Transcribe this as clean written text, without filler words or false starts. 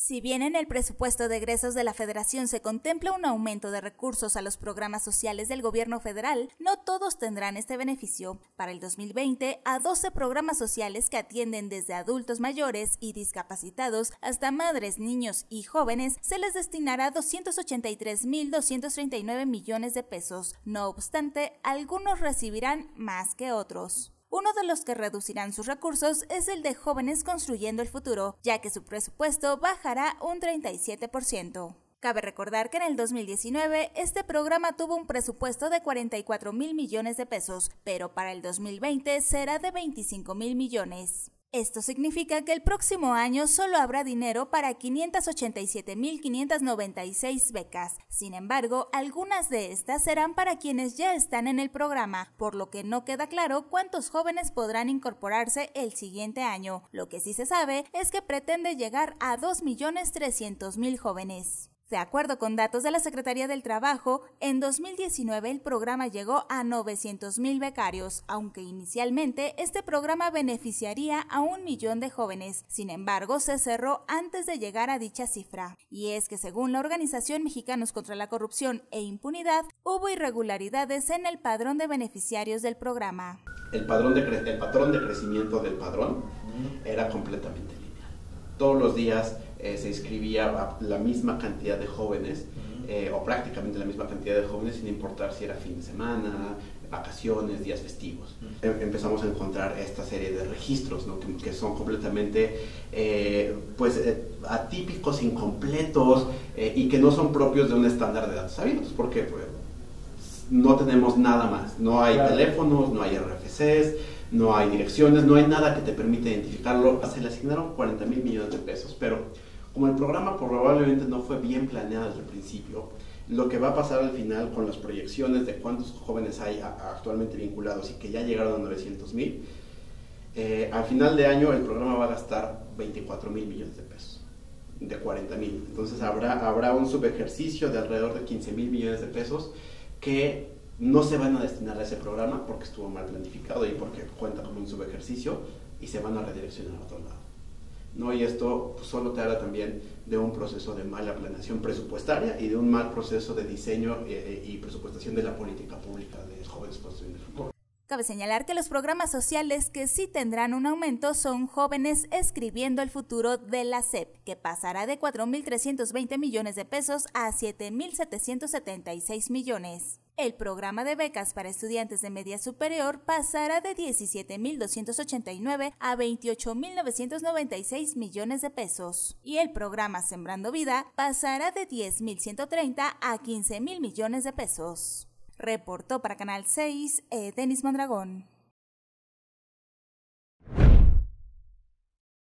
Si bien en el presupuesto de egresos de la Federación se contempla un aumento de recursos a los programas sociales del gobierno federal, no todos tendrán este beneficio. Para el 2020, a 12 programas sociales que atienden desde adultos mayores y discapacitados hasta madres, niños y jóvenes, se les destinará 283.239 millones de pesos. No obstante, algunos recibirán más que otros. Uno de los que reducirán sus recursos es el de Jóvenes Construyendo el Futuro, ya que su presupuesto bajará un 37%. Cabe recordar que en el 2019 este programa tuvo un presupuesto de 44.000 millones de pesos, pero para el 2020 será de 25.000 millones. Esto significa que el próximo año solo habrá dinero para 587.596 becas. Sin embargo, algunas de estas serán para quienes ya están en el programa, por lo que no queda claro cuántos jóvenes podrán incorporarse el siguiente año. Lo que sí se sabe es que pretende llegar a 2.300.000 jóvenes. De acuerdo con datos de la Secretaría del Trabajo, en 2019 el programa llegó a 900.000 becarios, aunque inicialmente este programa beneficiaría a 1 millón de jóvenes. Sin embargo, se cerró antes de llegar a dicha cifra. Y es que según la Organización Mexicanos contra la Corrupción e Impunidad, hubo irregularidades en el padrón de beneficiarios del programa. El patrón de crecimiento del padrón era completamente lineal. Todos los días se inscribía la misma cantidad de jóvenes, o prácticamente la misma cantidad de jóvenes, sin importar si era fin de semana, vacaciones, días festivos. Empezamos a encontrar esta serie de registros, ¿no? que son completamente atípicos, incompletos, y que no son propios de un estándar de datos abiertos, porque no tenemos nada más. No hay teléfonos, no hay RFCs, no hay direcciones, no hay nada que te permita identificarlo. Se le asignaron 40.000 millones de pesos, pero como el programa probablemente no fue bien planeado desde el principio, lo que va a pasar al final con las proyecciones de cuántos jóvenes hay actualmente vinculados y que ya llegaron a 900.000, al final de año el programa va a gastar 24.000 millones de pesos, de 40.000. Entonces habrá un subejercicio de alrededor de 15.000 millones de pesos que no se van a destinar a ese programa porque estuvo mal planificado y porque cuenta con un subejercicio, y se van a redireccionar a otro lado, ¿no? Y esto solo te habla también de un proceso de mala planeación presupuestaria y de un mal proceso de diseño y presupuestación de la política pública de Jóvenes Construyendo el Futuro. Cabe señalar que los programas sociales que sí tendrán un aumento son Jóvenes Escribiendo el Futuro de la SEP, que pasará de 4.320 millones de pesos a 7.776 millones. El programa de becas para estudiantes de media superior pasará de 17.289 a 28.996 millones de pesos. Y el programa Sembrando Vida pasará de 10.130 a 15.000 millones de pesos. Reportó para Canal 6, Denis Mondragón.